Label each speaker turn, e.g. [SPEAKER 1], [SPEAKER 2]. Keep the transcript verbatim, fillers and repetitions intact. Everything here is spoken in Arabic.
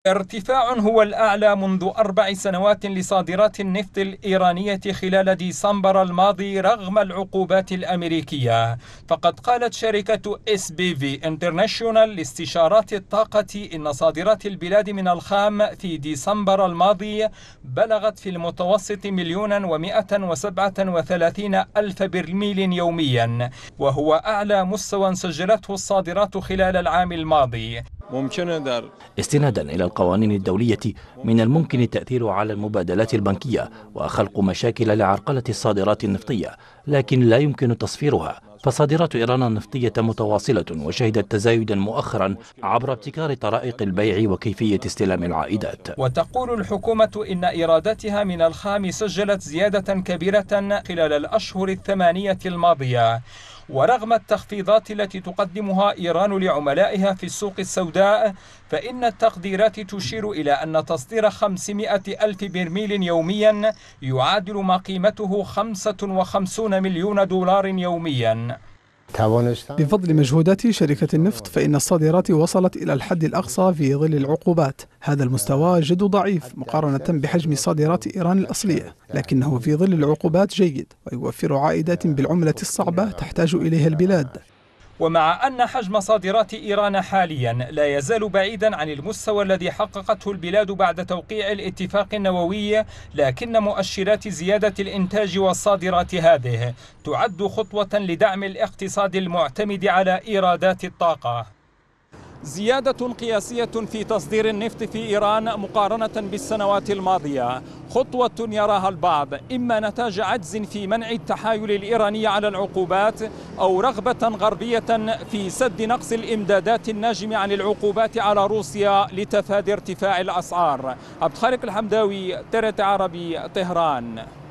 [SPEAKER 1] ارتفاع هو الأعلى منذ أربع سنوات لصادرات النفط الإيرانية خلال ديسمبر الماضي رغم العقوبات الأمريكية. فقد قالت شركة إس بي في International لاستشارات الطاقة إن صادرات البلاد من الخام في ديسمبر الماضي بلغت في المتوسط مليون ومئة وسبعة وثلاثين ألف برميل يوميا، وهو أعلى مستوى سجلته الصادرات خلال العام الماضي.
[SPEAKER 2] استنادا إلى القوانين الدولية من الممكن التأثير على المبادلات البنكية وخلق مشاكل لعرقلة الصادرات النفطية، لكن لا يمكن تصفيرها، فصادرات إيران النفطية متواصلة وشهدت تزايدا مؤخرا عبر ابتكار طرائق البيع وكيفية استلام العائدات.
[SPEAKER 1] وتقول الحكومة إن إيراداتها من الخام سجلت زيادة كبيرة خلال الأشهر الثمانية الماضية، ورغم التخفيضات التي تقدمها إيران لعملائها في السوق السوداء، فإن التقديرات تشير إلى أن تصدير خمسمئة ألف برميل يوميا يعادل ما قيمته خمسة وخمسين مليون دولار يوميا.
[SPEAKER 3] بفضل مجهودات شركة النفط فإن الصادرات وصلت إلى الحد الأقصى في ظل العقوبات. هذا المستوى جد ضعيف مقارنة بحجم صادرات إيران الأصلية، لكنه في ظل العقوبات جيد ويوفر عائدات بالعملة الصعبة تحتاج إليها البلاد.
[SPEAKER 1] ومع أن حجم صادرات إيران حاليا لا يزال بعيدا عن المستوى الذي حققته البلاد بعد توقيع الاتفاق النووي، لكن مؤشرات زيادة الإنتاج والصادرات هذه تعد خطوة لدعم الاقتصاد المعتمد على إيرادات الطاقة. زيادة قياسية في تصدير النفط في إيران مقارنة بالسنوات الماضية خطوة يراها البعض إما نتاج عجز في منع التحايل الإيراني على العقوبات، أو رغبة غربية في سد نقص الإمدادات الناجم عن العقوبات على روسيا لتفادي ارتفاع الأسعار. عبد الخالق الحمداوي، تي آر تي عربي، طهران.